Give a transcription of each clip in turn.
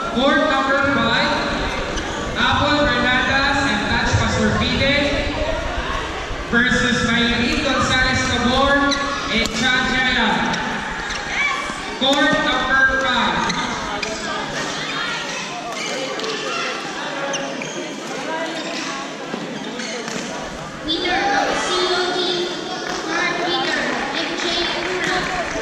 Court number 5, Apple Bernadas and Touch Pasurpide versus Maylene Gonzalez Cabor and Chan Jaya. Court number 5. Winner of COD, Mark Winner, MJ Pura.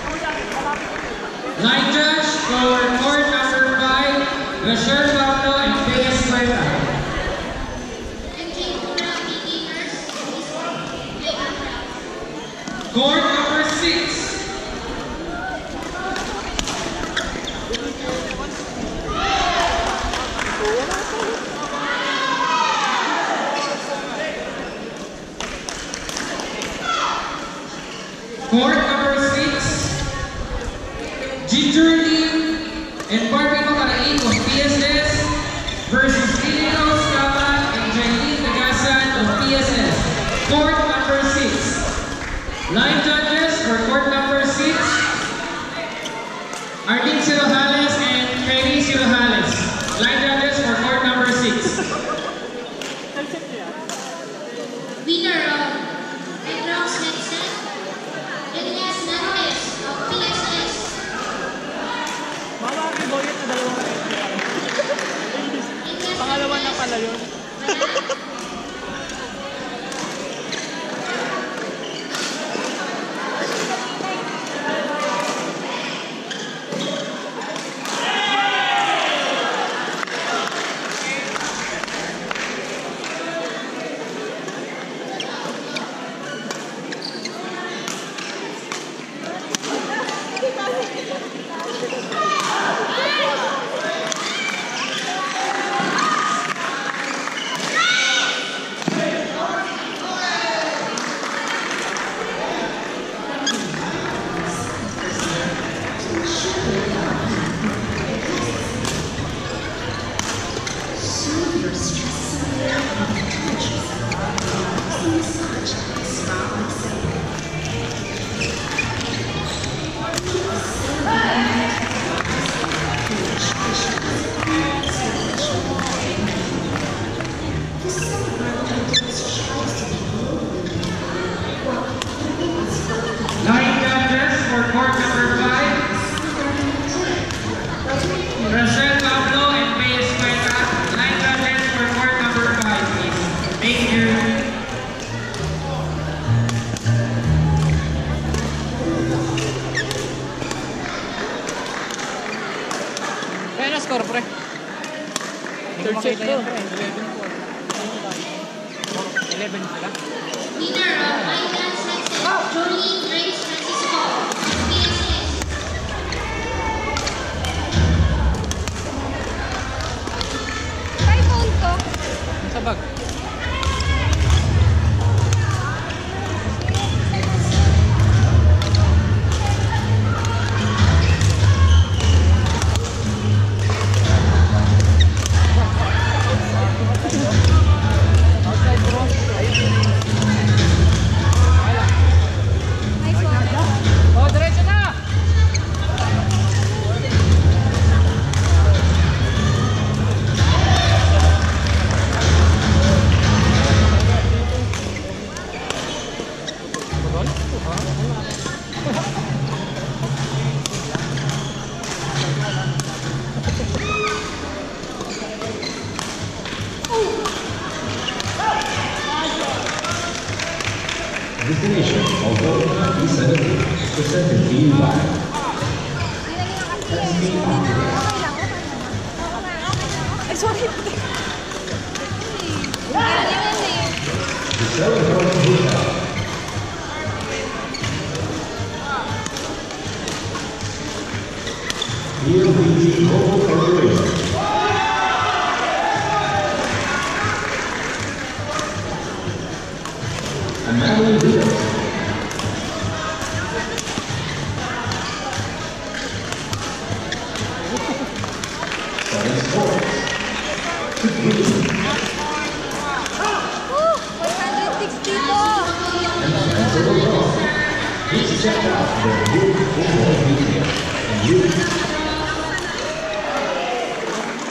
Line judge for court number 5, Rachel Pablo and Reyes Cueta. MJ Pura, beginners, playground. Court number 6. Court number 6, Ginger Lim and Barbie Macaraig of PSS versus Lilino Scaban and Jailin Tagasan of PSS. Court number 6. Line judges for court number 6, Arlene Sirojales and Kenny Sirojales. Line judges for court number 6. Winner of Pedro's Henson, Elias Nantes of PSS. Bawa kay Boyet na dalawa. Pangalawa na pala yun. Line judges for court number 5, Rachel Pablo and Reyes Cueta. Line judges for court number 5, please. Thank you. Kaya na score, pre. Third set ko. 11 sila. Winner of Island Sunset, Jolene Grace Francisco of PSS. Try phone ko. Sa bag. Nice one. Oh, diretso na! Destination Algona E70, presented to you by SB Optimus. Ay, sorry. The Celebrate Hotel. ELPG Global Corporation. And Madeline Diaz. Seven Sports. Oh, 160 po. And Spencer LeBron. Please check out their new football media and you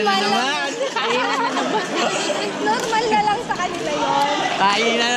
Normal lang. naman. Kainan na naman. Normal na lang sa kanila yun. Kainan